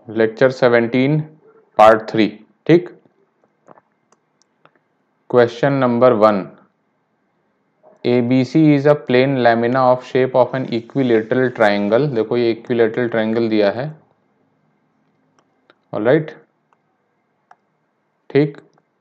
Lecture 17 part 3। ठीक, question number 1, ABC is a plane lamina of shape of an equilateral triangle. देखो ये equilateral triangle दिया है, alright. ठीक,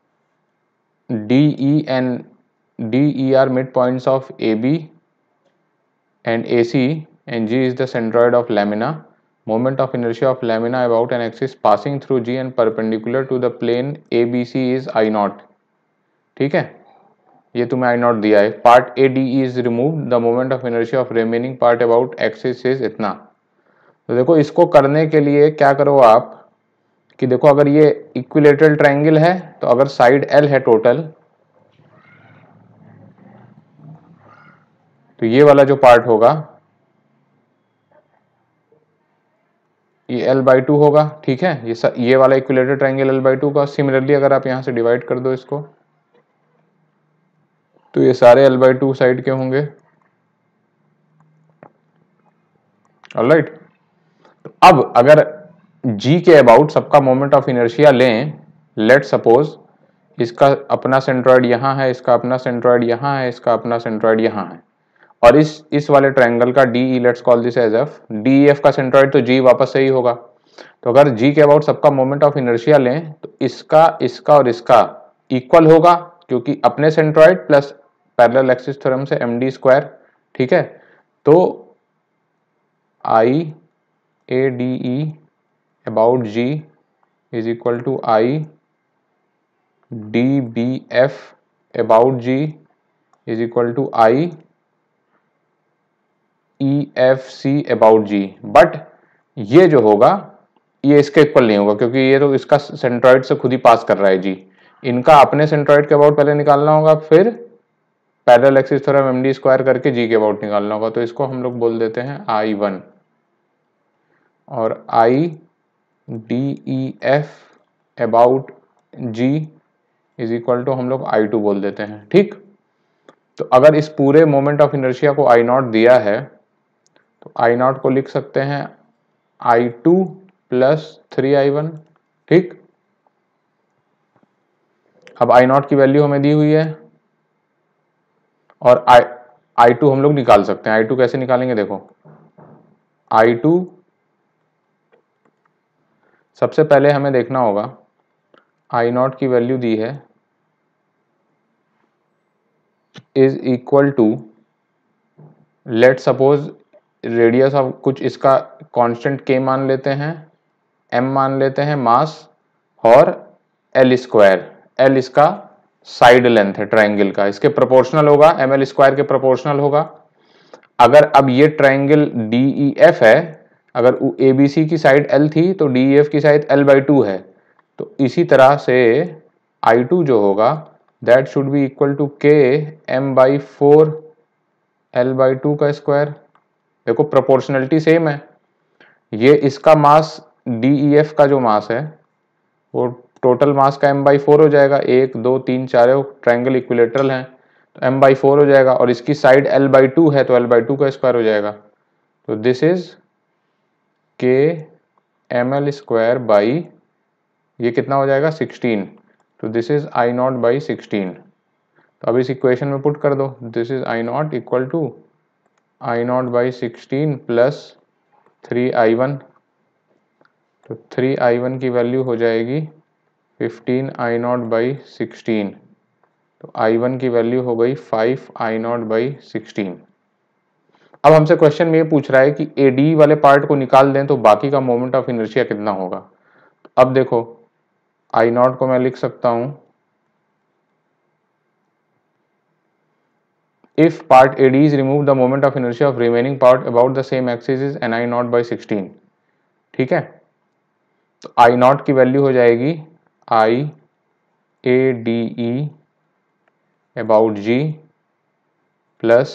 DE are midpoints of AB and AC and G is the centroid of lamina. Moment of inertia of lamina about an axis passing through G and perpendicular to the plane ABC is I naught। ठीक है, ये तुम्हें I naught दिया है। Part ADE is remove, the moment of inertia of remaining part about axis is इतना। तो देखो इसको करने के लिए क्या करो आप कि देखो अगर ये इक्विलेटरल ट्रायंगल है तो अगर साइड L है टोटल, तो ये वाला जो पार्ट होगा ये L/2 होगा। ठीक है, ये वाला इक्विलेटरल ट्रायंगल L/2 का। सिमिलरली अगर आप यहां से डिवाइड कर दो इसको तो ये सारे L/2 साइड के होंगे, ऑलराइट। तो अब अगर G के अबाउट सबका मोमेंट ऑफ इनर्शिया लें, लेट सपोज इसका अपना सेंट्रॉइड यहाँ है, इसका अपना सेंट्रॉइड यहाँ है, इसका अपना सेंट्रॉइड यहाँ है, और इस वाले ट्रायंगल का DE let's call this edge F। DEF का सेंट्रॉइड तो G वापस से ही होगा। तो अगर G के अबाउट सबका मोमेंट ऑफ इनर्शिया लें तो इसका इसका और इसका इक्वल होगा, क्योंकि अपने centroid plus parallel axis theorem से MD स्क्वायर। ठीक है, तो IADE about G is equal to IDBF about G is equal to IEFC about G। But ये जो होगा ये इसके इक्वल नहीं होगा, क्योंकि ये तो इसका सेंट्रॉइड से खुद ही पास कर रहा है G। इनका अपने सेंट्रॉइड के अबाउट पहले निकालना होगा, फिर parallel axis theorem MD square करके G के अबाउट निकालना होगा। तो इसको हम लोग बोल देते हैं I1 और IDEF about G is equal to हम लोग I2 बोल देते हैं। ठीक, तो अगर इस पूरे मोमेंट ऑफ इनर्शिया को I0 दिया है तो I0 को लिख सकते हैं I2 प्लस 3I1। ठीक, अब I0 की वैल्यू हमें दी हुई है और I2 हम लोग निकाल सकते हैं। I2 कैसे निकालेंगे, देखो I2 सबसे पहले हमें देखना होगा I0 की वैल्यू दी है is equal to, let suppose radius of कुछ इसका कांस्टेंट k मान लेते हैं, m मान लेते हैं मास, और L स्क्वायर। L इसका साइड लेंथ है ट्रायंगल का, इसके प्रोपोर्शनल होगा, ML स्क्वायर के प्रोपोर्शनल होगा। अगर अब ये ट्रायंगल DEF है, अगर ABC की साइड L थी तो DEF की साइड L/2 है, तो इसी तरह से I2 जो होगा that should be equal to K M/4 L/2 का स्क्वायर। देखो प्रोपोर्शनलिटी सेम है, ये इसका मास DEF का जो मास है वो टोटल मास का M/4 हो जाएगा। 1 2 3 4 ट्रायंगल इक्विलेटरल हैं तो M/4 हो जाएगा, और इसकी साइड L/2 है तो L/2 का स्क्वायर हो जाएगा। तो this is K ML square by, ये कितना हो जाएगा 16, तो दिस इज I0 बाई 16। तो अब इस इक्वेशन में पुट कर दो, this is I0 equal to I0 by 16 plus 3I1। तो 3I1 की वैल्यू हो जाएगी 15 I0 बाई 16, तो I1 की वैल्यू हो गई 5 I0 बाई 16। अब हमसे क्वेश्चन में ये पूछ रहा है कि AD वाले पार्ट को निकाल दें तो बाकी का मोमेंट ऑफ इनर्शिया कितना होगा। अब देखो I0 को मैं लिख सकता हूं, if part AD is removed the moment of inertia of remaining part about the same axis is Ni0 by 16। ठीक है, तो I0 की वैल्यू हो जाएगी IADE about G plus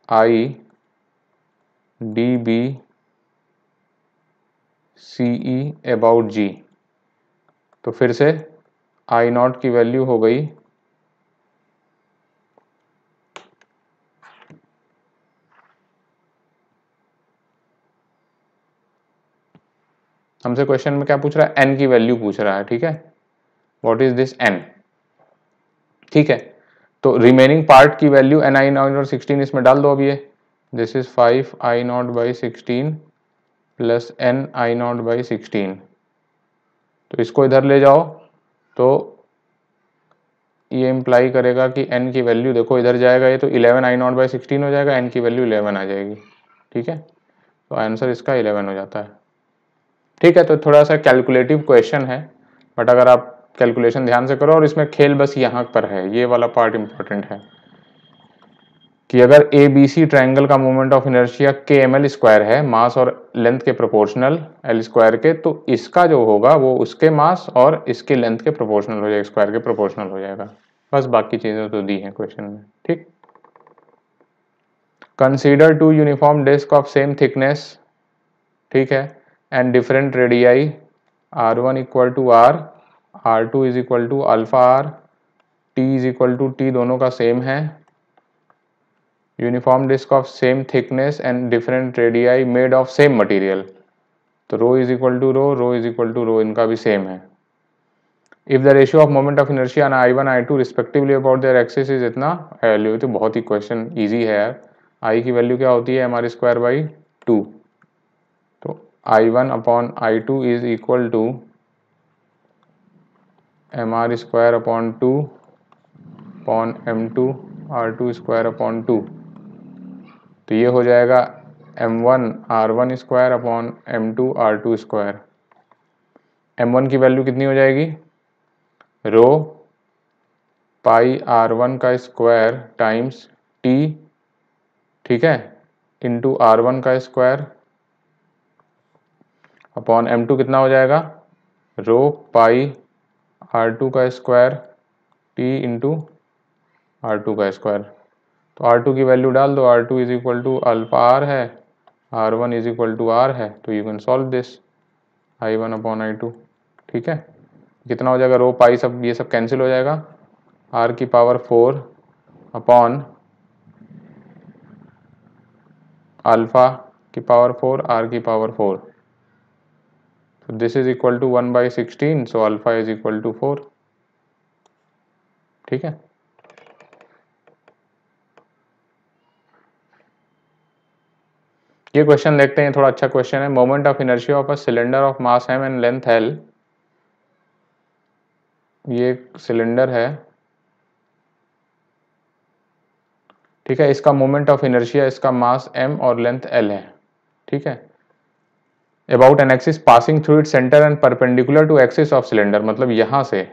IDBCE about G। तो फिर से I0 की वैल्यू हो गई हमसे क्वेश्चन में क्या पूछ रहा है, एन की वैल्यू पूछ रहा है, ठीक है, व्हाट इज दिस एन, ठीक है। तो रिमेनिंग पार्ट की वैल्यू एन आई नॉट और 16 इसमें डाल दो अब ये, this is 5 I naught by 16 plus N I naught by 16, तो इसको इधर ले जाओ तो ये इम्प्लाई करेगा कि n की वैल्यू देखो इधर जाएगा ये तो 11 आई नॉट बाई 16 हो जाएगा, n की वैल्यू 11 आ जाएगी, ठीक है, तो आंसर इसका 11 हो जाता है, ठीक है। तो थोड़ा सा कैलकुलेटिव क्वेश्चन है, बट अगर आप कैलकुलेशन ध्यान से करो, और इसमें खेल बस यहाँ पर है, ये वाला पार्ट इंपॉर्टेंट है कि अगर ए बी सी ट्रायंगल का मोमेंट ऑफ इनर्शिया के एम एल स्क्वायर है, मास और लेंथ के प्रोपोर्शनल एल स्क्वायर के, तो इसका जो होगा वो उसके मास और इसके लेंथ के प्रोपोर्शनल हो जाएगा, स्क्वायर के प्रोपोर्शनल हो जाएगा, बस बाकी चीजें तो दी हैं क्वेश्चन में, ठीक। Consider two uniform disc of same thickness, ठीक है, and different radii, R1 equal to R, R2 is equal to alpha R, T is equal to T, दोनों का सेम है, uniform disc of same thickness and different radii made of same material, तो rho is equal to rho is equal to rho, इनका भी same है। If the ratio of moment of inertia on I1 I2 respectively about their axis is इतना, value तो बहुत ही question easy है यार, आई की वैल्यू क्या होती है mr स्क्वायर बाई 2, तो I1 upon I2 is equal to mr square upon 2 upon m2 R2 square upon 2, तो ये हो जाएगा m1 R1 square upon m2 R2 square, m1 की वैल्यू कितनी हो जाएगी, रो पाई R1 का स्क्वायर टाइम्स T, ठीक है, इंटू R1 का स्क्वायर अपॉन M2 कितना हो जाएगा, रो पाई R2 का स्क्वायर T इंटू R2 का स्क्वायर, तो R2 की वैल्यू डाल दो, R2 is equal to alpha R है, R1 is equal to R है, तो you can solve this I1 upon I2, ठीक है, कितना हो जाएगा, रो पाई सब ये सब कैंसिल हो जाएगा, R की पावर 4 अपॉन अल्फा की पावर 4 R की power 4, so this is equal to 1 by 16, so alpha is equal to 4, ठीक है। ये क्वेश्चन देखते हैं, थोड़ा अच्छा क्वेश्चन है, moment of inertia of a cylinder of mass m and length l, ये सिलेंडर है, ठीक है, इसका मोमेंट ऑफ इनर्शिया, इसका मास m और लेंथ l है, ठीक है, about an axis passing through it centre and perpendicular to axis of cylinder, मतलब यहां से,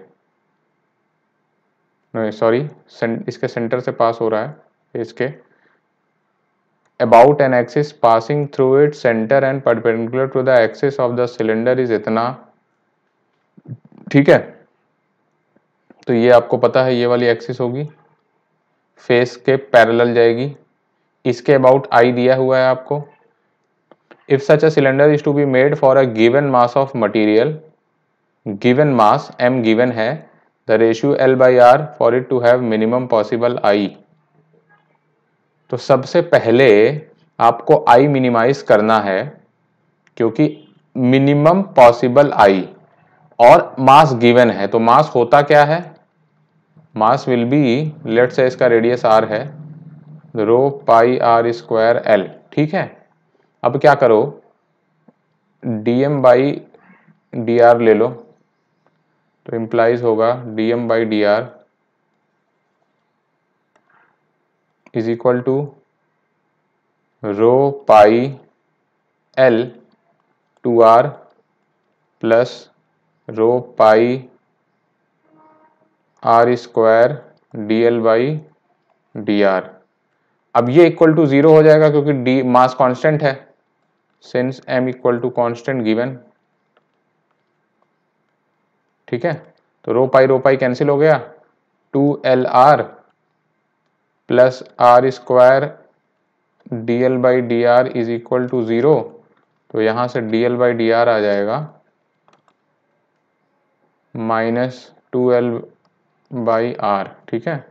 सॉरी इसके सेंटर से पास हो रहा है, इसके about an axis passing through its center and perpendicular to the axis of the cylinder is इतना, ठीक है, तो ये आपको पता है ये वाली एक्सिस होगी, फेस के पैरेलल जाएगी, इसके अबाउट आई दिया हुआ है आपको, if such a cylinder is to be made for a given mass of material, given mass m given है, the ratio l by R for it to have minimum possible i, तो सबसे पहले आपको आई minimise करना है, क्योंकि minimum possible I और mass given है, तो मास होता क्या है, mass will be, let's say इसका रेडियस r है, rho pi r square l, ठीक है। अब क्या करो, dm बाई डी आर ले लो, तो इंप्लाइज होगा dm by D R is equal to rho pi l two R plus rho pi R square D L by D R, अब ये इक्वल टू 0 हो जाएगा क्योंकि डी मास कांस्टेंट है, since m equal to constant given, ठीक है, तो rho pi cancel हो गया, 2LR plus R square D L by D R is equal to 0, तो यहां से D L by D R आ जाएगा -2L बाई आर, ठीक है,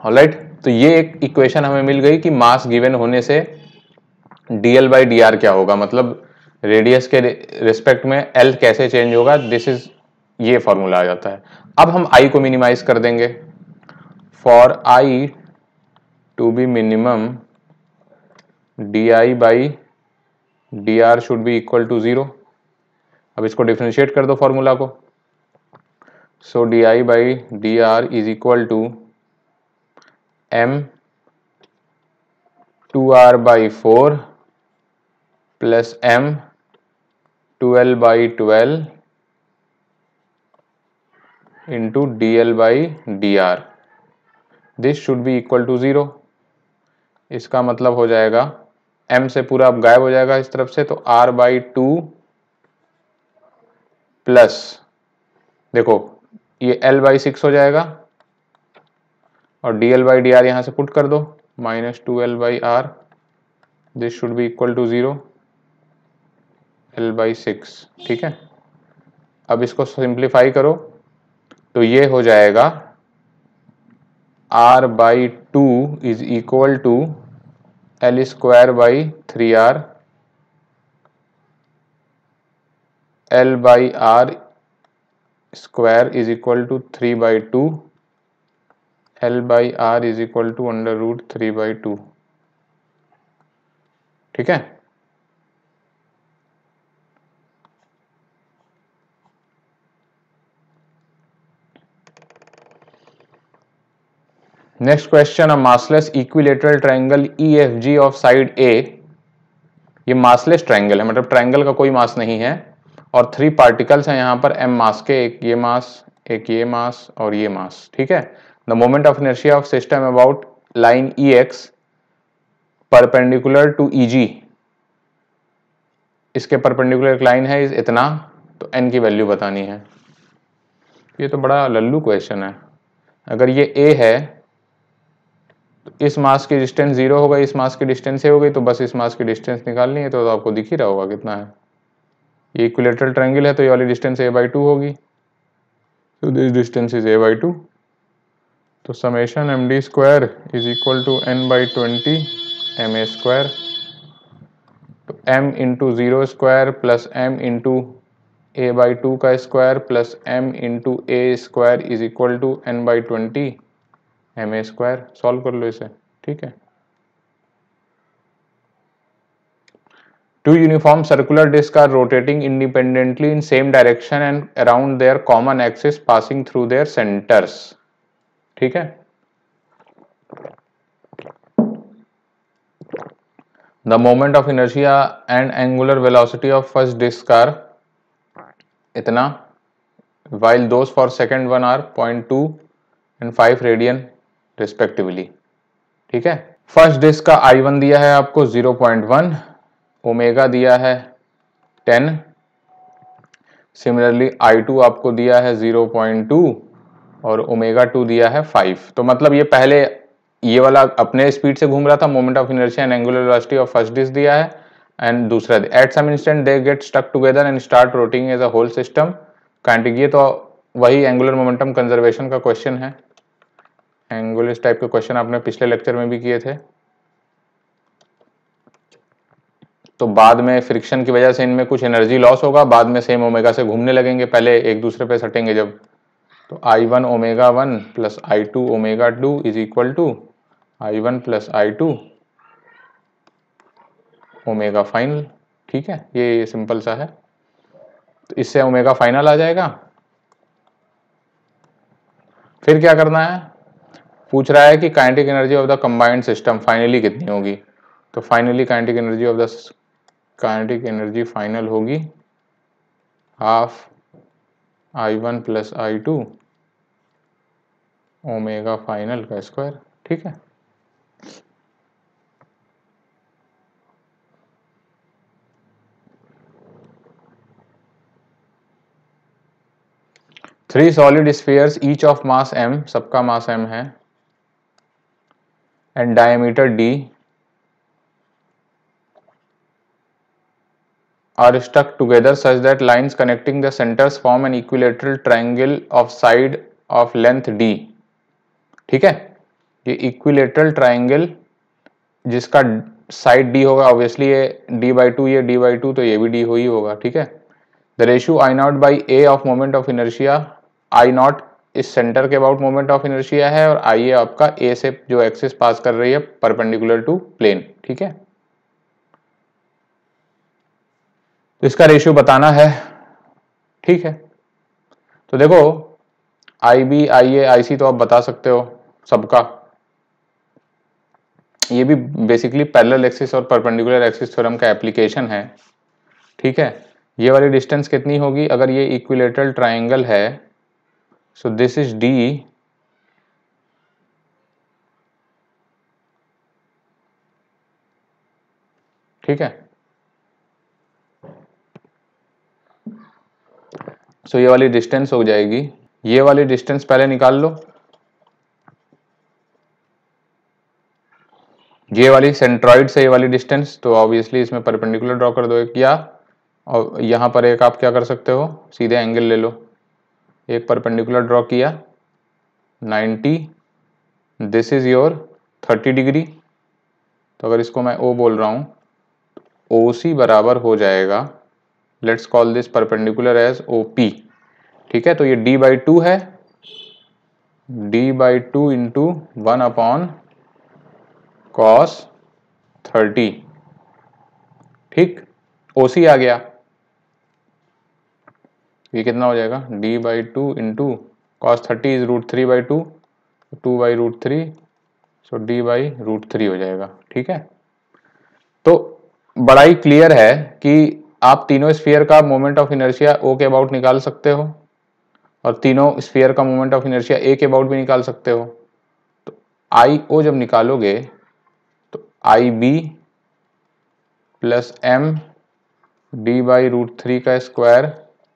ऑलराइट, तो ये एक इक्वेशन हमें मिल गई कि मास गिवन होने से dl बाई डी आर क्या होगा, मतलब रेडियस के रिस्पेक्ट में l कैसे चेंज होगा, दिस इज, ये फॉर्मूला आ जाता है। अब हम i को मिनिमाइज कर देंगे। For i to be minimum di by D R should be equal to 0। अब इसको डिफ्रेंशिएट कर दो फॉर्मूला को। So di by D R is equal to m 2r by 4 plus m 12 by 12 into D L by D R, this should be equal to 0। इसका मतलब हो जाएगा m से पूरा अब गायब हो जाएगा इस तरफ से, तो r बाई 2 प्लस, देखो ये l बाई 6 हो जाएगा और dl बाई डी आर यहां से पुट कर दो, minus 2l by R, this should be equal to 0, l by 6। ठीक है, अब इसको सिंप्लीफाई करो तो ये हो जाएगा r by 2 is equal to l square by 3r, l by R square is equal to 3 by 2, l by R is equal to under root 3 by 2। ठीक है, next question, a massless equilateral triangle EFG of side A, ये massless triangle है, मतलब triangle का कोई मास नहीं है और 3 पार्टिकल्स हैं यहाँ पर m मास के, एक ये मास, एक ये मास और ये मास। ठीक है, the moment of inertia of system about line EX perpendicular to EG, इसके परपेंडिकुलर एक लाइन है इतना, तो n की वैल्यू बतानी है। ये तो बड़ा लल्लू क्वेश्चन है। अगर ये A है तो इस मास की डिस्टेंस 0 हो गई, इस मास की डिस्टेंस A हो गई, तो बस इस मास की डिस्टेंस निकालनी है, तो आपको दिख ही रहा होगा कितना है। ये इक्विलेटरल ट्रायंगल है तो ये वाली डिस्टेंस a बाई 2 होगी, तो this distance is a by 2। तो summation M D square is equal to n by 20 M A square, तो m into 0 square plus m into a by 2 का square plus m into a square is equal to n by 20 M A square. Solve कर लो इसे। ठीक है, Two uniform circular discs are rotating independently in same direction and around their common axis passing through their centers। ठीक है, The moment of inertia and angular velocity of first disc are इतना, while those for second one are 0.2 and 5 radian respectively। ठीक है, first disc का I1 दिया है आपको 0.1, omega दिया है 10, सिमिलरली I2 आपको दिया है 0.2 और ओमेगा 2 दिया है 5। तो मतलब ये पहले ये वाला अपने स्पीड से घूम रहा था, moment of inertia and angular velocity of first disc दिया है, एंड दूसरा at some instant they get stuck together and start rotating as a whole system kinetic. ये तो वही एंगुलर मोमेंटम कंजर्वेशन का क्वेश्चन है, एंगुलर इस टाइप के क्वेश्चन आपने पिछले लेक्चर में भी किए थे। तो बाद में फ्रिक्शन की वजह से इनमें कुछ एनर्जी लॉस होगा, बाद में सेम ओमेगा से घूमने लगेंगे, पहले एक दूसरे पे सटेंगे जब। तो I1 omega 1 plus I2 omega 2 is equal to I1 plus I2 omega final. ठीक है, ये सिंपल सा है, तो इससे ओमेगा फाइनल आ जाएगा। फिर क्या करना है, पूछ रहा है कि kinetic energy of the combined system finally कितनी होगी। तो finally kinetic energy of the kinetic energy final होगी half I1 plus I2 omega final का स्क्वायर। ठीक है, three solid spheres each of mass m, सबका मास m है, and diameter d are stuck together such that lines connecting the centers form an equilateral triangle of side of length d। ठीक है, ये equilateral triangle जिसका side d होगा, obviously ये d/2, ये d/2, तो ये भी d ही होगा, ठीक है। The ratio I0 by A of moment of inertia, I0 इस सेंटर के अबाउट मोमेंट ऑफ इनर्शिया है और I ए आपका ए से जो एक्सिस पास कर रही है परपेंडिकुलर टू प्लेन, ठीक है। तो इसका रेशियो बताना है, ठीक है। तो देखो IB, IA, IC तो आप बता सकते हो सबका, ये भी बेसिकली पैरेलल एक्सिस और परपेंडिकुलर एक्सिस थ्योरम का एप्लीकेशन है, ठीक है। ये वाली डिस्टेंस कितनी होगी अगर ये इक्विलेटरल ट्राइंगल है, सो दिस इज D, ठीक है। सो ये वाली डिस्टेंस हो जाएगी, ये वाली डिस्टेंस पहले निकाल लो, ये वाली सेंट्रॉइड से ये वाली डिस्टेंस, तो ऑब्वियसली इसमें परपेंडिकुलर ड्रॉ कर दो एक, या और यहाँ पर एक आप क्या कर सकते हो, सीधे एंगल ले लो, एक परपेंडिकुलर ड्रॉ किया 90, दिस इज योर 30 डिग्री, तो अगर इसको मैं O बोल रहा हूँ, OC बराबर हो जाएगा, let's call this perpendicular as OP, ठीक है। तो ये d/2 है, d/2 इंटू 1/cos 30, ठीक। OC आ गया, ये कितना हो जाएगा, d/2 into cos 30 is √3/2, 2/√3, so d/√3 हो जाएगा, ठीक है। तो बड़ा ही क्लियर है कि आप तीनों स्फीयर का मोमेंट ऑफ इनर्शिया O के अबाउट निकाल सकते हो और तीनों स्फीयर का मोमेंट ऑफ इनर्शिया A के अबाउट भी निकाल सकते हो। तो IO जब निकालोगे तो IB प्लस M d/√3 का स्क्वायर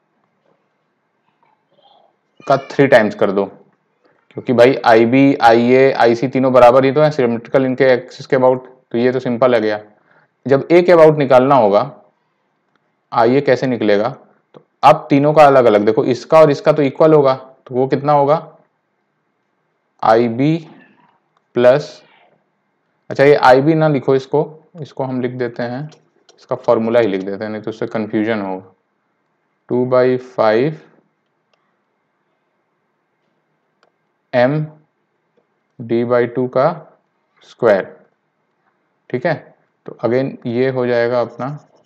का 3 टाइम्स कर दो, क्योंकि भाई IB, IA, IC तीनों बराबर ही तो है, सिमेट्रिकल इनके एक्सिस के अबाउट, तो ये तो सिंपल है गया। जब A के अबाउट निकालना होगा, IA कैसे निकलेगा, तो अब तीनों का अलग अलग देखो, इसका और इसका तो इक्वल होगा, तो वो कितना होगा, IB प्लस, अच्छा ये IB ना लिखो, इसको हम लिख देते हैं, इसका फॉर्मूला ही लिख देते हैं, नहीं तो उससे कंफ्यूजन होगा, 2/5 M d/2 का स्क्वायर, ठीक है। तो अगेन ये हो जाएगा अपना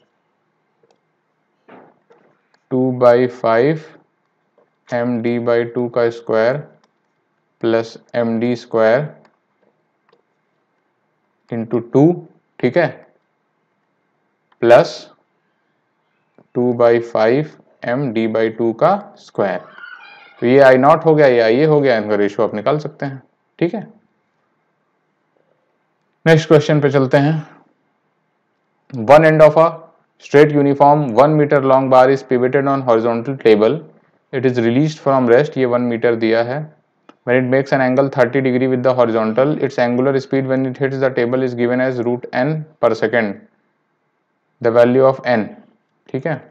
2/5 M d/2 का square plus MD square into 2, ठीक है, प्लस 2/5 M d/2 का स्क्वायर। तो ये I0 हो गया, ये IA हो गया, इनका रेशियो आप निकाल सकते हैं, ठीक है। नेक्स्ट क्वेश्चन पे चलते हैं। One end of a straight uniform 1 meter long bar is pivoted on horizontal table. It is released from rest, ये 1 मीटर दिया है। When it makes an angle 30 degree with the horizontal, its angular speed when it hits the table is given as √n per second, the value of n, ठीक है।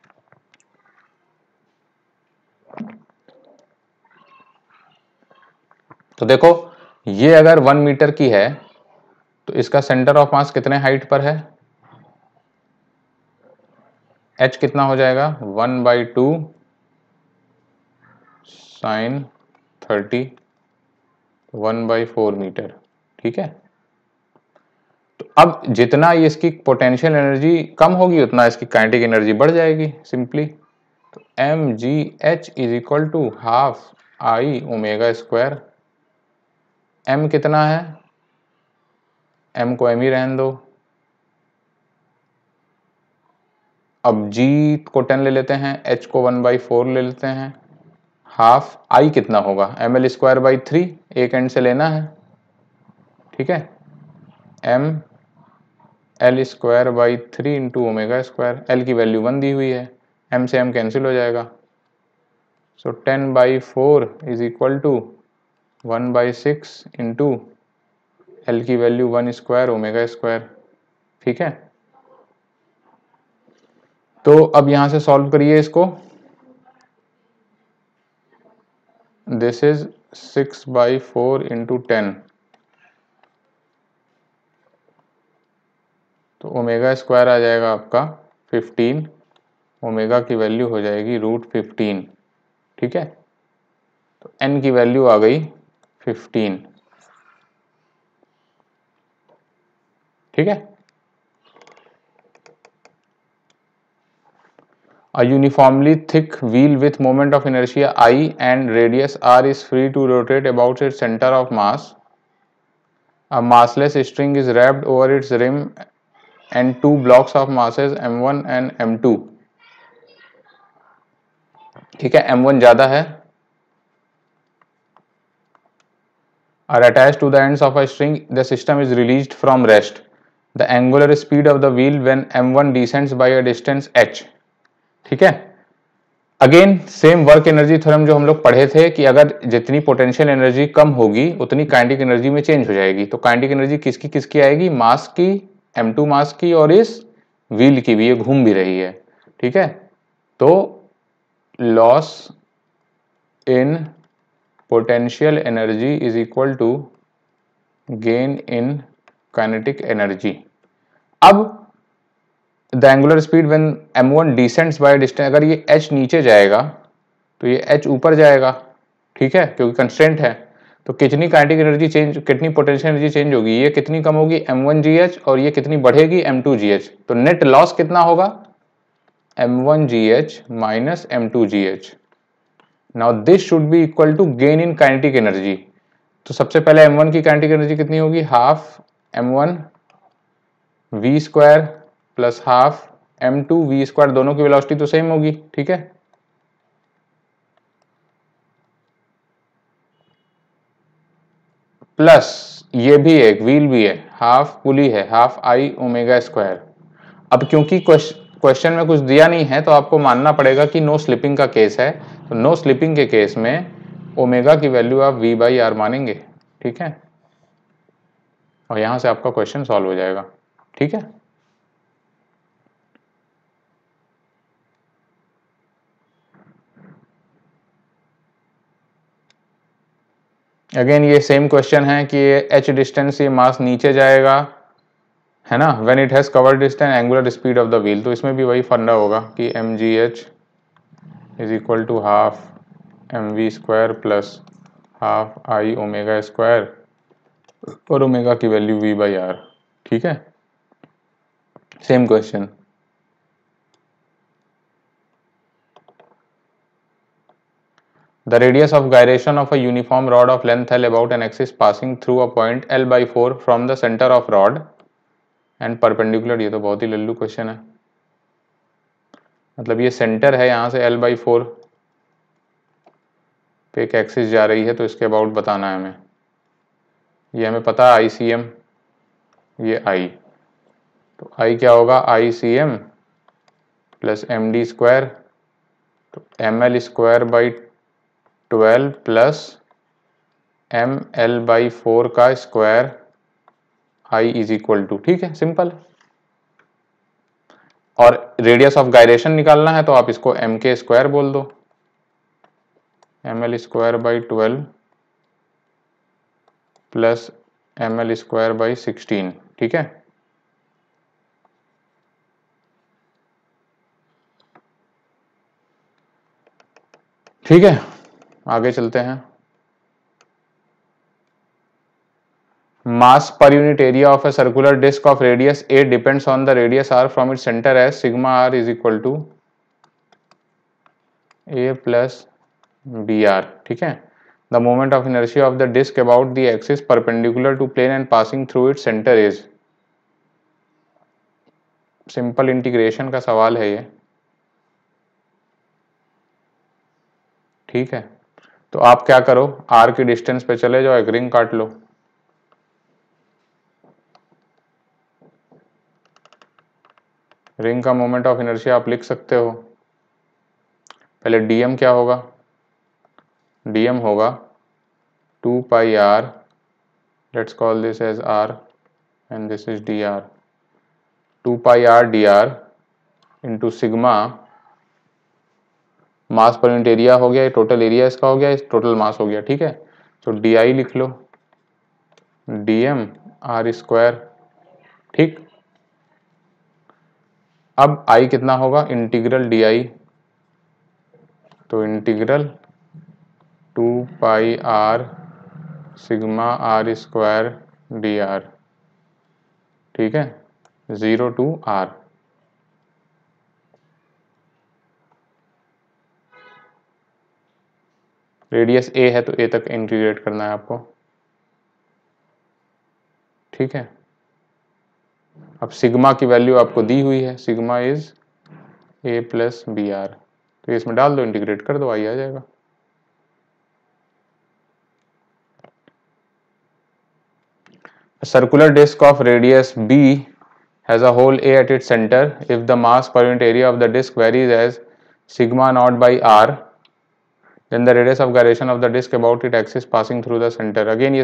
तो देखो ये अगर 1 metre की है तो इसका सेंटर ऑफ मास कितने हाइट पर है, h कितना हो जाएगा, 1/2 sin 30, 1/4 मीटर, ठीक है। तो अब जितना ये इसकी पोटेंशियल एनर्जी कम होगी उतना इसकी काइनेटिक एनर्जी बढ़ जाएगी सिंपली। तो mgh is equal to half I omega square. m कितना है, m को m ही रहने दो, अब g को 10 ले लेते हैं, h को 1/4 ले लेते हैं, हाफ I कितना होगा, ml स्क्वायर बाई 3, एक एंड से लेना है, ठीक है, m L square by 3 into omega square, L की वैल्यू 1 दी हुई है, m से m कैंसिल हो जाएगा, so 10/4 is equal to 1/6 into L की वैल्यू 1 स्क्वायर ओमेगा स्क्वायर, ठीक है। तो अब यहां से सॉल्व करिए इसको, दिस इज 6/4 इंटू 10, तो ओमेगा स्क्वायर आ जाएगा आपका 15, ओमेगा की वैल्यू हो जाएगी √15। ठीक है, तो n की वैल्यू आ गई 15। ठीक है, A uniformly thick wheel with moment of inertia I and radius r is free to rotate about its center of mass. A massless string is wrapped over its rim and two blocks of masses m1 and m2. ठीक है, m1 ज्यादा है, are attached to the ends of a string. The system is released from rest. The angular speed of the wheel when m1 descends by a distance h. ठीक है, again same work energy theorem जो हम लोग पढ़े थे कि अगर जितनी पोटेंशियल एनर्जी कम होगी उतनी काइनेटिक एनर्जी में चेंज हो जाएगी। तो काइनेटिक एनर्जी किसकी किसकी आएगी, मास की, m2 मास की, और इस व्हील की भी, ये घूम भी रही है। ठीक है, तो loss in potential energy is equal to gain in kinetic energy. अब the angular speed when m1 descends by distance, अगर ये h नीचे जाएगा तो ये h ऊपर जाएगा। ठीक है, क्योंकि कंस्ट्रेंट है। तो कितनी काइनेटिक एनर्जी चेंज, कितनी पोटेंशियल एनर्जी चेंज होगी, ये कितनी कम होगी m1gh, और ये कितनी बढ़ेगी m2gh। तो नेट लॉस कितना होगा m1gh minus m2gh। Now this should be equal to gain in kinetic energy. तो सबसे पहले m1 की काइनेटिक एनर्जी कितनी होगी, half m1 v square plus half m2 v square, दोनों की वेलोसिटी तो सेम होगी। ठीक है, प्लस ये भी एक व्हील भी है, हाफ पुली है, हाफ आई ओमेगा स्क्वायर। अब क्योंकि क्वेश्चन में कुछ दिया नहीं है तो आपको मानना पड़ेगा कि नो स्लिपिंग का केस है। तो नो स्लिपिंग के केस में ओमेगा की वैल्यू आप v बाई आर मानेंगे। ठीक है, और यहां से आपका क्वेश्चन सॉल्व हो जाएगा। ठीक है, अगेन ये सेम क्वेश्चन है कि h डिस्टेंस, ये मास नीचे जाएगा, है ना, when it has covered distance angular speed of the wheel. तो इसमें भी वही फंडा होगा कि mgh is equal to half mv square plus half I omega square, और ओमेगा की वैल्यू v बाई आर। ठीक है, same question. The radius of gyration of a uniform rod of length L about an axis passing through a point L by 4 from the center of rod and perpendicular। ये तो बहुत ही Lallu question है, मतलब ये centre है, यहाँ से L by 4 पे एक एक्सिस जा रही है, तो इसके अबाउट बताना है हमें। ये हमें पता है ICM, ये I, तो I क्या होगा, ICM प्लस MD स्क्वायर, तो ML square by 12 plus ML by 4 का square I is equal to. ठीक है, सिंपल। और रेडियस ऑफ गायरेशन निकालना है तो आप इसको m के स्क्वायर बोल दो, ml square by 12 plus ml square by 16। ठीक है, ठीक है, आगे चलते हैं। Mass per unit area of a circular disc of radius a depends on the radius r from its center as sigma r is equal to a plus br। ठीक है, the moment of inertia of the disc about the axis perpendicular to plane and passing through its center is। Simple integration का सवाल है ये। ठीक है, तो आप क्या करो, r की डिस्टेंस पे चले जाओ, एक रिंग काट लो। रिंग का मोमेंट ऑफ इनर्शिया आप लिख सकते हो। पहले dm क्या होगा, dm होगा 2 pi r, let's call this as r and this is dr, 2 pi r dr into sigma, mass per unit area हो गया, ये टोटल एरिया इसका हो गया, इस टोटल मास हो गया। ठीक है, तो di लिख लो, dm r स्क्वायर। ठीक, अब आई कितना होगा, इंटीग्रल डी आई, तो integral 2 pi R sigma R square D R, ठीक है, 0 to r। रेडियस ए है तो ए तक इंटीग्रेट करना है आपको, ठीक है। अब सिग्मा की वैल्यू आपको दी हुई है, sigma is A plus B R, तो इसमें डाल दो, इंटीग्रेट कर दो, आई आ जाएगा। Circular disc of radius B has a hole A at its center. If the mass per unit area of the disk varies as sigma naught by r, then the radius of gyration of the disk about its axis passing through the center. Again ये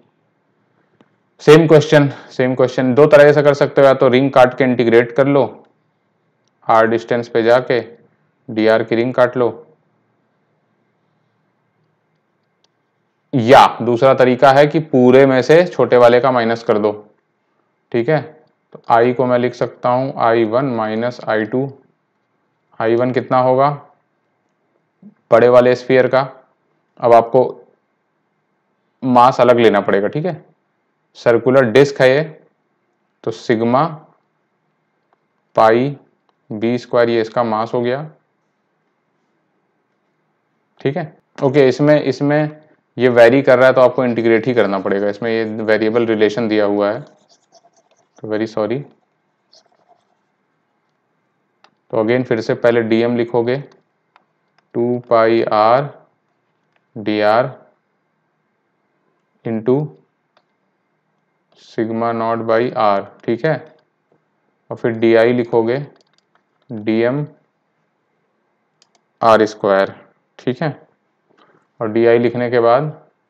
same question दो तरह से कर सकते हो, या तो ring काट के इंटीग्रेट कर लो, r डिस्टेंस पे जाके dr की रिंग काट लो, या दूसरा तरीका है कि पूरे में से छोटे वाले का माइनस कर दो, ठीक है। तो i को मैं लिख सकता हूं i1 माइनस i2। i1 कितना होगा, बड़े वाले स्फीयर का, अब आपको मास अलग लेना पड़ेगा, ठीक है। सर्कुलर डिस्क है ये, तो सिग्मा पाई बी स्क्वायर ये इसका मास हो गया, ठीक है। ओके, इसमें ये वेरी कर रहा है तो आपको इंटीग्रेट ही करना पड़ेगा, इसमें ये वेरिएबल रिलेशन दिया हुआ है, तो वेरी सॉरी। तो अगेन फिर से पहले डीएम लिखोगे 2 pi R D R into sigma naught by R, ठीक है। और फिर डी आई लिखोगे डीएम आर स्क्वायर, ठीक है। और डी आई लिखने के बाद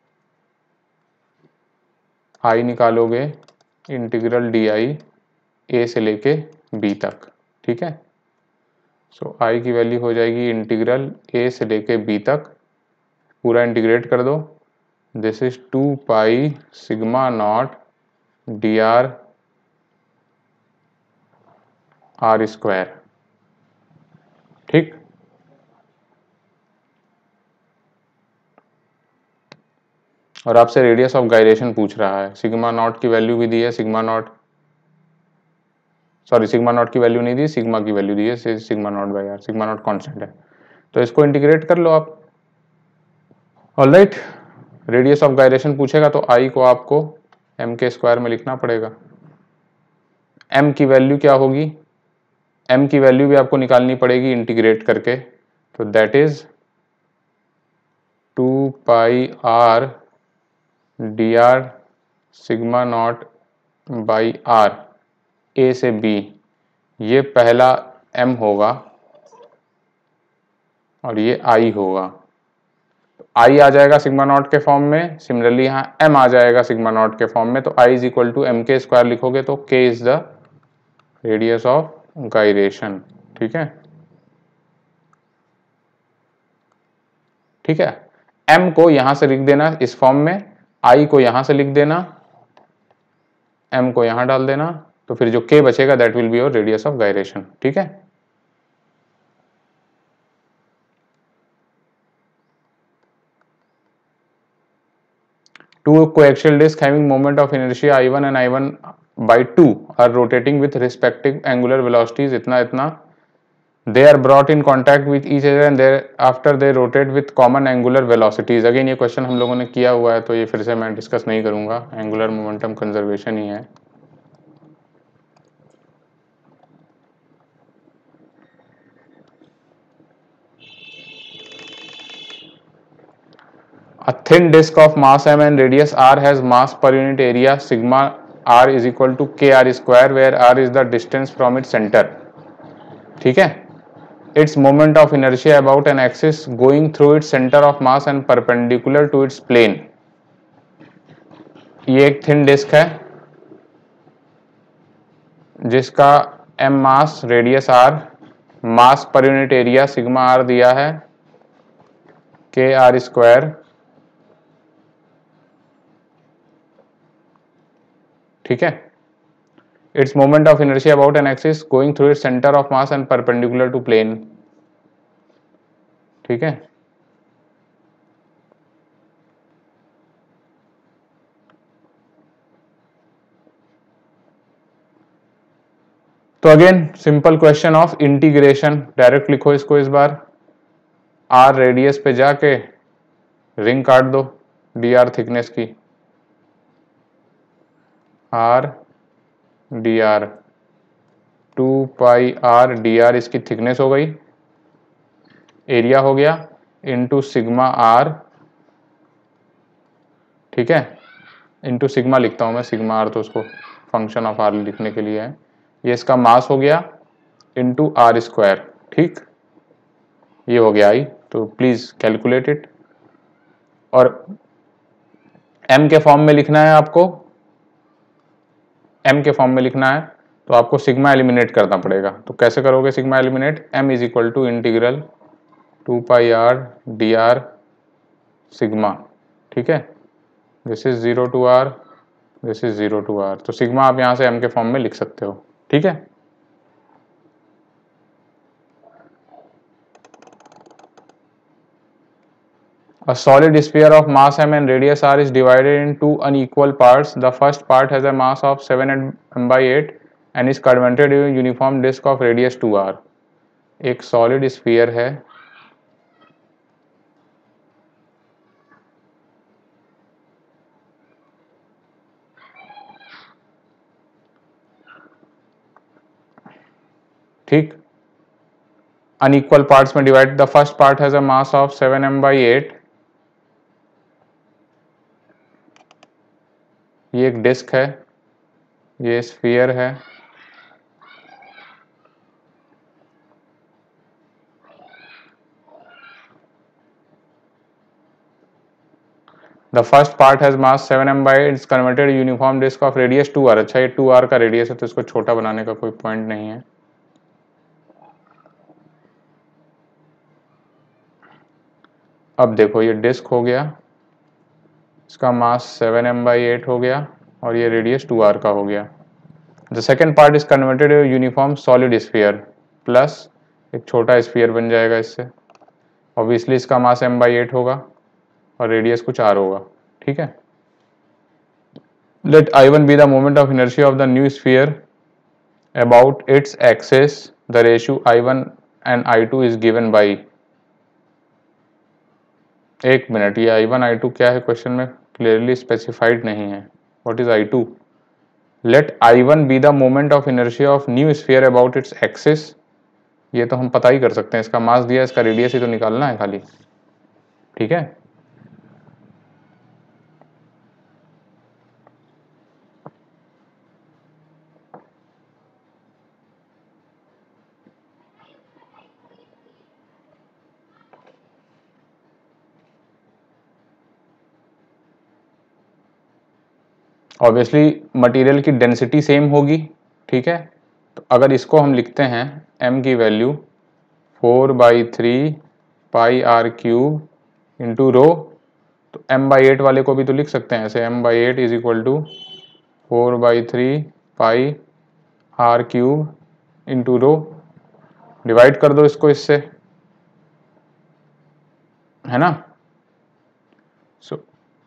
आई निकालोगे इंटीग्रल डी आई ए से लेके बी तक, ठीक है। सो आई की वैल्यू हो जाएगी इंटीग्रल ए से लेके बी तक, पूरा इंटीग्रेट कर दो, this is 2 pi sigma naught D R R square, ठीक। और आपसे रेडियस ऑफ गायरेशन पूछ रहा है, सिग्मा नॉट की वैल्यू भी दी है, सिग्मा नॉट की वैल्यू नहीं दी, सिग्मा की वैल्यू दी है, sigma naught by R, sigma naught constant है, तो इसको इंटीग्रेट कर लो आप। ऑलराइट, रेडियस ऑफ गायरेशन पूछेगा तो आई को आपको एम के स्क्वायर में लिखना पड़ेगा। एम की वैल्यू क्या होगी, एम की वैल्यू भी आपको निकालनी पड़ेगी इंटीग्रेट करके, तो that is 2 pi R D R sigma naught by R A से बी, ये पहला एम होगा और ये आई होगा। आई आ जाएगा सिग्मा नॉट के फॉर्म में, सिमिलरली यहाँ एम आ जाएगा सिग्मा नॉट के फॉर्म में, तो I is equal to M K square लिखोगे तो K is the radius of gyration, ठीक है। ठीक है, एम को यहां से लिख देना इस फॉर्म में, आई को यहां से लिख देना, एम को यहां डाल देना, तो फिर जो के बचेगा that will be your radius of gyration, ठीक है। Two coaxial disks having moment of inertia I1 and I1 by 2 are rotating with respective angular velocities इतना they are brought in contact with each other and thereafter they rotate with common angular velocities। Again ये question हम लोगों ने किया हुआ है तो ये फिर से मैं डिस्कस नहीं करूंगा, एंगुलर मोमेंटम कंजर्वेशन ही है। A thin disk of mass m and radius r has mass per unit area sigma r is equal to kr square where r is the distance from its center, ठीक है। Its moment of inertia about an axis going through its center of mass and perpendicular to its plane। ये एक thin disc है जिसका m mass radius r, mass per unit area sigma r दिया है के are square, ठीक है। Its moment of inertia about an axis going through its centre of mass and perpendicular to plane. ठीक है, तो again simple question of integration, direct लिखो इसको इस बार, आर रेडियस पे जाके रिंग काट दो डी आर थिकनेस की, R D R, 2πr D R इसकी थिकनेस हो गई, एरिया हो गया इंटू सिग्मा आर, ठीक है, इंटू सिग्मा लिखता हूं मैं, सिग्मा आर तो उसको फंक्शन ऑफ आर लिखने के लिए है, ये इसका मास हो गया इंटू आर स्क्वायर। ठीक, ये हो गया आई, तो प्लीज कैलकुलेट इट। और m के फॉर्म में लिखना है आपको, m के फॉर्म में लिखना है तो आपको सिग्मा एलिमिनेट करना पड़ेगा। तो कैसे करोगे sigma eliminate, m is equal to integral 2πr D R sigma, ठीक है, this is 0 to r, this is 0 to r, तो सिग्मा आप यहां से m के फॉर्म में लिख सकते हो। ठीक है, a solid sphere of mass m and radius r is divided in two unequal parts. The first part has a mass of 7 m by 8 and is converted into a uniform disk of radius 2r. एक solid sphere है, ठीक, unequal parts में divide, the first part has a mass of 7 m by 8, ये एक disc है, ये sphere है, the first part has mass 7 m by 8, its converted uniform disc of radius 2r। अच्छा ये 2r का रेडियस है तो इसको छोटा बनाने का कोई पॉइंट नहीं है। अब देखो ये डिस्क हो गया, इसका मास 7 m by 8 हो गया और ये रेडियस 2r का हो गया। The second part is converted uniform solid sphere, plus एक छोटा स्फीयर बन जाएगा इससे, ऑब्वियसली इसका मास m by 8 होगा और रेडियस कुछ r होगा। ठीक है, let I1 be the moment of inertia of the new sphere about its axis, the ratio I1 and I2 is given by, एक मिनट, ये I1 I2 क्या है क्वेश्चन में क्लियरली स्पेसिफाइड नहीं है, what is I2, let I1 be the moment of inertia of new sphere about its axis, ये तो हम पता ही कर सकते हैं, इसका मास दिया, इसका रेडियस ही तो निकालना है खाली। ठीक है, ऑब्वियसली मटेरियल की डेंसिटी सेम होगी। ठीक है, तो अगर इसको हम लिखते हैं m की वैल्यू 4/3πr³ इंटू रो, तो m/8 वाले को भी तो लिख सकते हैं ऐसे, m/8 is equal to 4/3πr³ into rho, divide कर दो इसको इससे, है ना। सो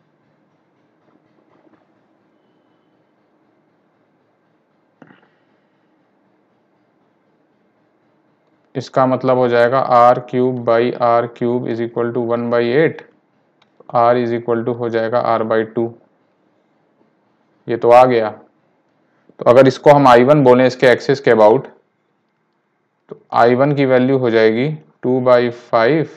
इसका मतलब हो जाएगा r³ is equal to 1/8, r is equal to हो जाएगा r/2, ये तो आ गया। तो अगर इसको हम I1 बोलें इसके एक्सिस के अबाउट, तो I1 की वैल्यू हो जाएगी 2/5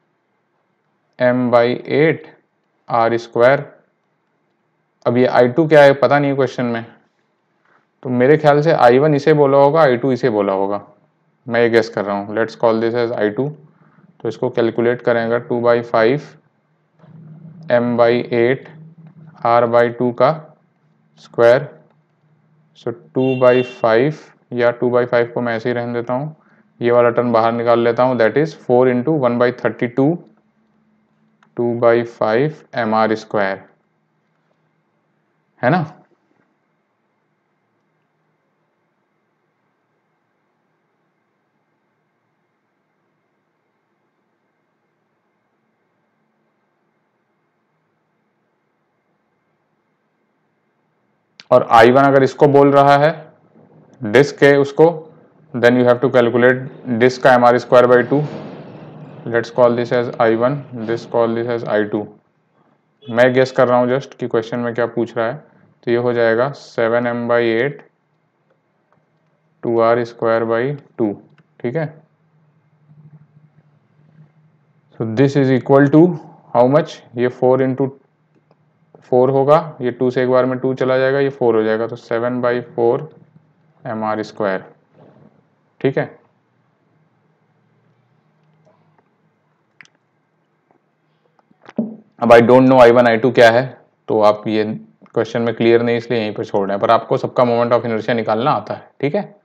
m/8 r²। अब ये I2 क्या है पता नहीं क्वेश्चन में, तो मेरे ख्याल से I1 इसे बोला होगा, I2 इसे बोला होगा, मैं ये गेस कर रहा हूँ। Let's call this as I2, तो इसको कैलकुलेट करेंगे 2/5 m/8 r/2 का स्क्वायर, सो 2/5, या 2/5 को मैं ऐसे ही रहने देता हूँ, ये वाला टर्म बाहर निकाल लेता हूँ, दैट इज 4 इंटू 1/32, 2/5 mr², है ना। और I1 अगर इसको बोल रहा है डिस्क है उसको, then you have to calculate disc का mr square by 2. Let's call this as I1, this call this as I2. मैं गेस कर रहा हूँ जस्ट कि क्वेश्चन में क्या पूछ रहा है. तो ये हो जाएगा 7m/8 2r स्क्वायर बाई 2. ठीक है. So this is equal to how much, ये 4 इंटू 4 होगा, ये 2 से एक बार में 2 चला जाएगा, ये 4 हो जाएगा, तो 7/4 mr स्क्वायर. ठीक है. अब I don't know I1 I2 क्या है, तो आप ये क्वेश्चन में क्लियर नहीं इसलिए यहीं पर छोड़ रहे हैं, पर आपको सबका मोमेंट ऑफ इनर्शिया निकालना आता है. ठीक है.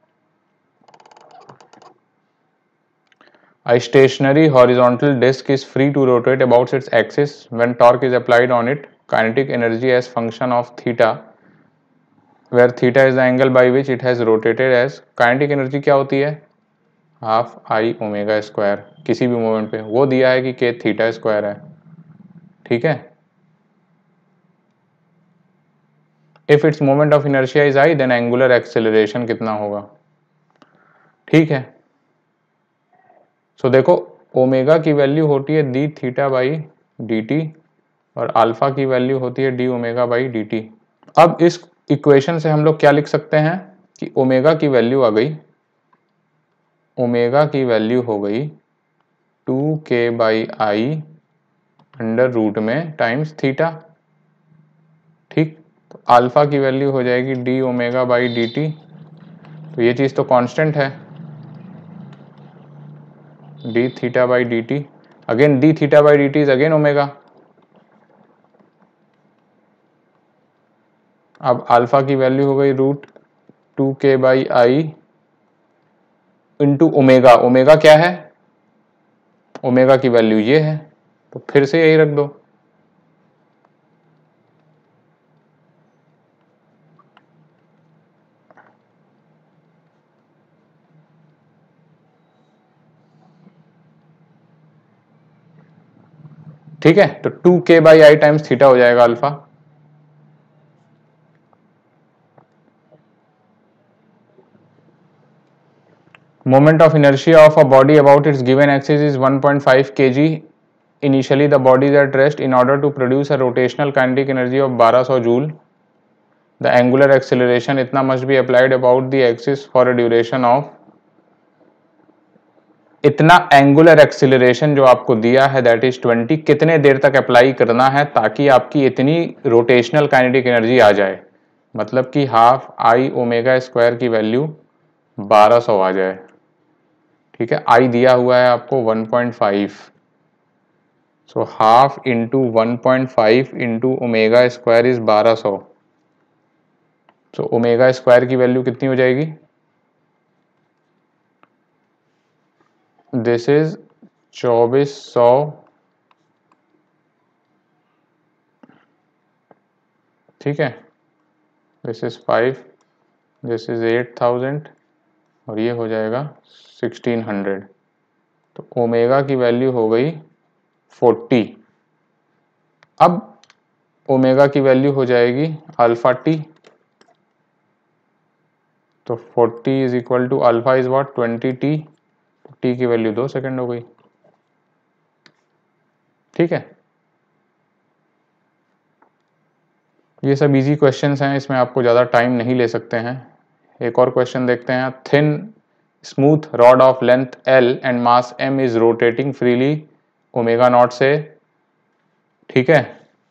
A stationary horizontal disk is free to rotate about its axis when torque is applied on it. Kinetic energy as function of theta, where theta is the angle by which it has rotated as. Kinetic energy क्या होती है? Half I omega square. किसी भी moment पे वो दिया है कि k थीटा स्क्वायर है. ठीक है. If its moment of inertia is I, then angular acceleration कितना होगा? ठीक है. सो देखो ओमेगा की वैल्यू होती है D theta by D T और अल्फा की वैल्यू होती है D omega by D T. अब इस इक्वेशन से हम लोग क्या लिख सकते हैं कि ओमेगा की वैल्यू आ गई, ओमेगा की वैल्यू हो गई 2k/i अंडर रूट में टाइम्स थीटा. ठीक. तो अल्फा की वैल्यू हो जाएगी D omega by D T. तो ये चीज़ तो कांस्टेंट है, D theta by D T. Again D theta by D T is again omega. अब अल्फा की वैल्यू हो गई root 2k/i into omega. Omega क्या है? ओमेगा की वैल्यू ये है, तो फिर से यही रख दो. ठीक है. तो 2k/i टाइम्स थीटा हो जाएगा alpha. Moment of inertia of a body about its given axis is 1.5 kg. Initially, the body is at rest. In order to produce a rotational kinetic energy of 1200 joule, the angular acceleration इतना must be applied about the axis for a duration of. इतना angular acceleration जो आपको दिया है that is 20. कितने देर तक apply करना है ताकि आपकी इतनी रोटेशनल काइनेटिक एनर्जी आ जाए, मतलब कि हाफ आई ओमेगा स्क्वायर की वैल्यू 1200 आ जाए. ठीक है. आई दिया हुआ है आपको 1.5, so half into 1.5 into omega square is 1200. So omega square की वैल्यू कितनी हो जाएगी? This is 2400. ठीक है. दिस इज 5, दिस इज 8000 और ये हो जाएगा 1600. तो ओमेगा की वैल्यू हो गई 40. अब ओमेगा की वैल्यू हो जाएगी अल्फा टी. तो 40 is equal to alpha is what 20t. T की वैल्यू 2 सेकंड हो गई. ठीक है. ये सब इजी क्वेश्चंस हैं, इसमें आपको ज़्यादा टाइम नहीं ले सकते हैं. एक और क्वेश्चन देखते हैं. Thin smooth rod of length L and mass M is rotating freely omega naught से. ठीक है.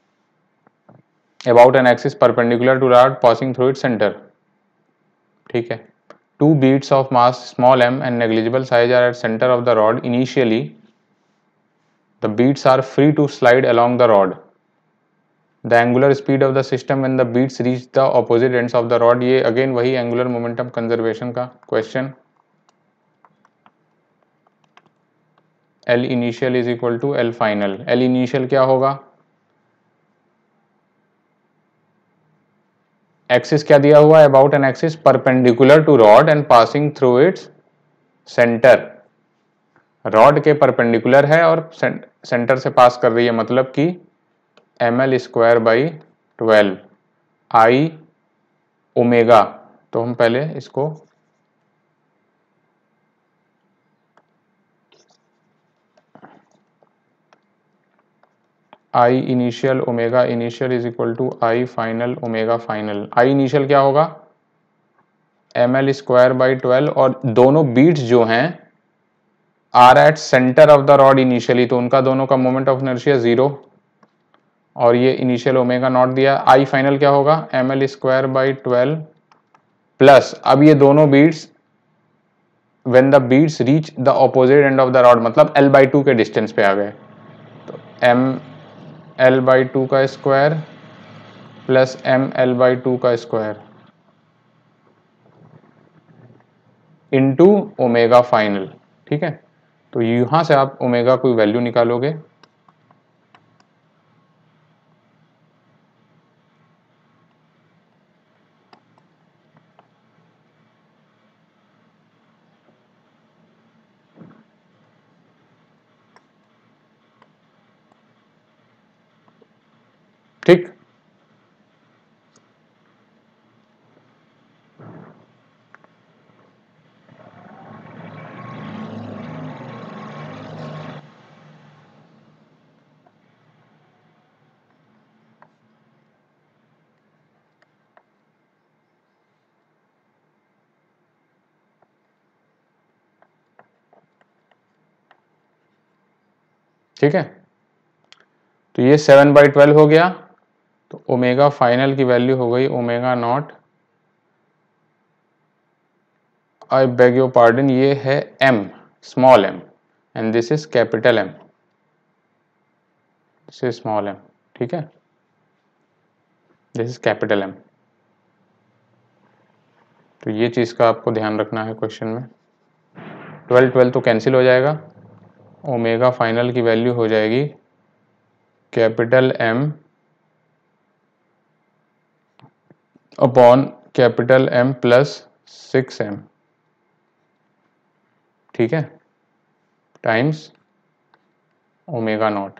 About an axis perpendicular to rod passing through it centre. ठीक है. Two beads of mass small m and negligible size are at center of the rod. Initially, the beads are free to slide along the rod. The angular speed of the system when the beads reach the opposite ends of the rod. ये again वही angular momentum conservation का question. L initial is equal to L final. L initial क्या होगा? Axis क्या दिया हुआ है? About an axis perpendicular to rod and passing through its centre. Rod के परपेंडिकुलर है और सेंटर से पास कर रही है, मतलब कि ml square by 12 I omega, तो हम पहले इसको I initial omega initial is equal to I final omega final. I initial क्या होगा, ml स्क्वायर बाई 12, और दोनों बीट्स जो हैं are at centre of the rod initially, तो उनका दोनों का मोमेंट ऑफ इनर्शिया 0, और ये इनिशियल ओमेगा नॉट दिया। आई फाइनल क्या होगा, ml स्क्वायर बाई 12 प्लस, अब ये दोनों beats when the beats reach the opposite end of the rod, मतलब l/2 के डिस्टेंस पे आ गए, तो m l/2 का स्क्वायर प्लस m l/2 का स्क्वायर इनटू ओमेगा फाइनल। ठीक है, तो यहां से आप ओमेगा कोई वैल्यू निकालोगे, ठीक। ठीक है, तो ये 7/12 हो गया, तो ओमेगा फाइनल की वैल्यू हो गई omega naught, I beg your pardon, ये है m, small m, and this is capital M, this is small m। ठीक है, दिस इज कैपिटल M। तो ये चीज का आपको ध्यान रखना है क्वेश्चन में। 12 तो कैंसिल हो जाएगा, ओमेगा फाइनल की वैल्यू हो जाएगी capital M upon capital M plus 6m, ठीक है, टाइम्स ओमेगा नॉट।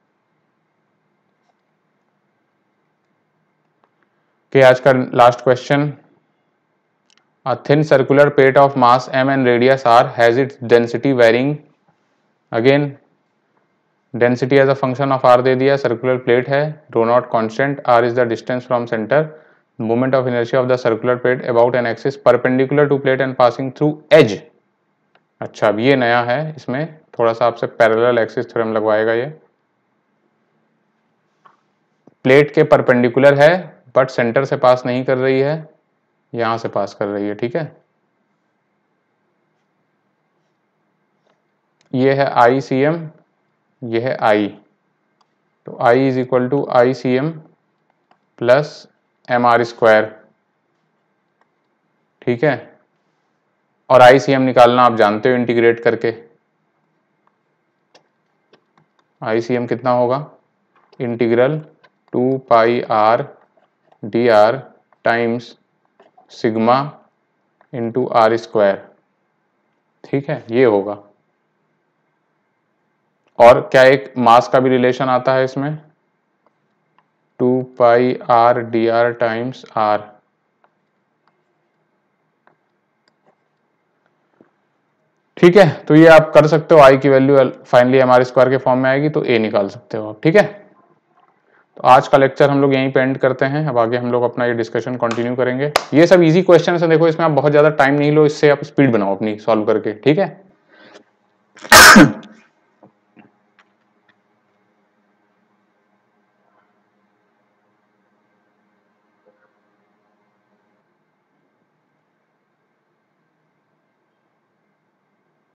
के आज का last question, a thin circular plate of mass m and radius r has its density varying, again density as a function of r दे दिया, circular plate है, rho naught constant, r is the distance from centre, moment of inertia of the circular plate about an axis perpendicular to plate and passing through edge. अच्छा, अब ये नया है, इसमें थोड़ा सा आपसे पैरेलल एक्सिस थ्योरम लगवाएगा। ये प्लेट के परपेंडिकुलर है बट सेंटर से पास नहीं कर रही है, यहां से पास कर रही है। ठीक है, ये है ICM, ये है I, तो I is equal to ICM plus MR square. ठीक है, और ICM निकालना आप जानते हो इंटीग्रेट करके, ICM कितना होगा, integral 2 pi r dr times sigma into r square. ठीक है, ये होगा। और क्या एक मास का भी रिलेशन आता है इसमें, 2 pi r dr times r। ठीक है, तो ये आप कर सकते हो, आई की वैल्यू फाइनली MR स्क्वायर के फॉर्म में आएगी तो A निकाल सकते हो आप। ठीक है, तो आज का लेक्चर हम लोग यहीं पे एंड करते हैं, अब आगे हम लोग अपना ये डिस्कशन कंटिन्यू करेंगे। ये सब इजी क्वेश्चन है, देखो इसमें आप बहुत ज्यादा टाइम नहीं लो, इससे आप स्पीड बनाओ अपनी सॉल्व करके। ठीक है